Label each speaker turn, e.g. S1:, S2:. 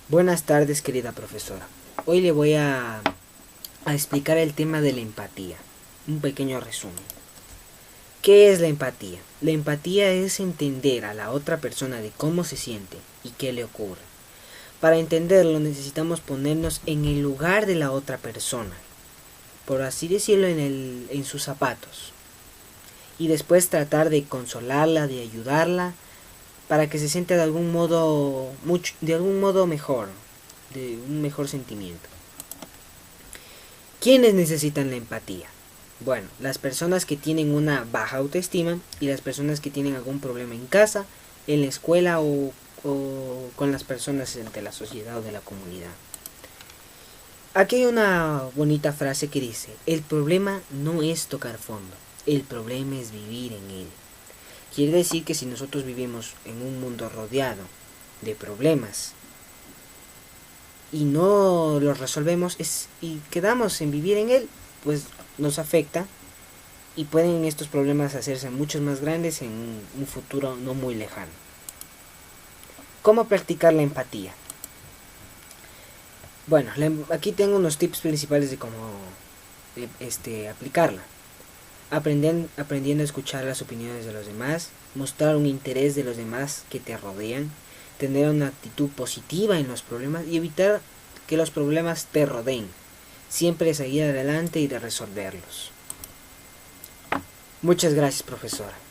S1: Buenas tardes, querida profesora. Hoy le voy a explicar el tema de la empatía. Un pequeño resumen. ¿Qué es la empatía? La empatía es entender a la otra persona de cómo se siente y qué le ocurre. Para entenderlo necesitamos ponernos en el lugar de la otra persona, por así decirlo, en sus zapatos. Y después tratar de consolarla, de ayudarla, para que se sienta de algún modo mejor, de un mejor sentimiento. ¿Quiénes necesitan la empatía? Bueno, las personas que tienen una baja autoestima y las personas que tienen algún problema en casa, en la escuela o con las personas de la sociedad o de la comunidad. Aquí hay una bonita frase que dice: el problema no es tocar fondo, el problema es vivir en él. Quiere decir que si nosotros vivimos en un mundo rodeado de problemas y no los resolvemos y quedamos en vivir en él, pues nos afecta y pueden estos problemas hacerse mucho más grandes en un futuro no muy lejano. ¿Cómo practicar la empatía? Bueno, aquí tengo unos tips principales de cómo aplicarla. Aprendiendo a escuchar las opiniones de los demás, mostrar un interés de los demás que te rodean, tener una actitud positiva en los problemas y evitar que los problemas te rodeen. Siempre seguir adelante y de resolverlos. Muchas gracias, profesora.